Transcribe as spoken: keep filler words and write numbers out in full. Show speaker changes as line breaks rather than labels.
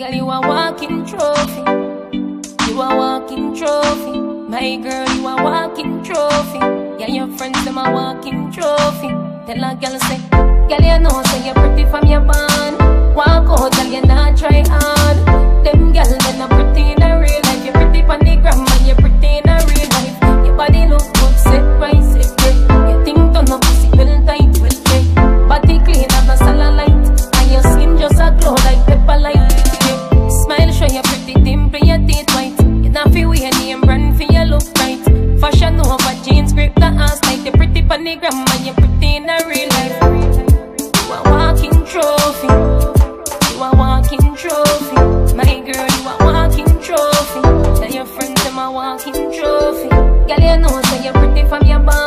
Girl, you a walking trophy. You a walking trophy. My girl, you a walking trophy. Yeah, your friends, them a walking trophy. Tell a girl, say, girl, you know, say you're pretty from your band. Walk out, girl, you not try hard. Them girl, they not pretty in a real life. You're pretty on the gram, and you're pretty in a real life. Your body look good, set right, set right. You think turn up, pussy well tight, well tight. Body clean, have no cellulite. And your skin just a glow like pepper light. Yeah. Smile, show you pretty dimple, your teeth white. You not feel weird, name brand for your look right. Fashion over jeans, grip the ass like you're pretty on the gram, and you're pretty in a real life. You a walking trophy. You a walking trophy. My girl, you a walking trophy. Tell your friends them a walking trophy. Girl, you know say you're pretty from your body.